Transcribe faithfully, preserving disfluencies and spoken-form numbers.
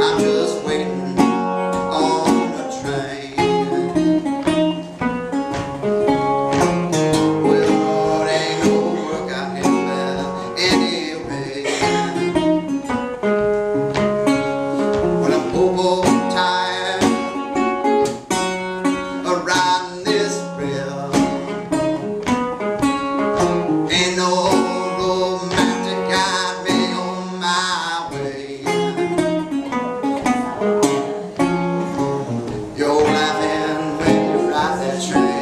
I'm just waiting on a train. Well, Lord, ain't no work out here anyway. When I'm hobo tired of riding this rail, ain't no romance to guide me on my way. You're laughing when you ride that train.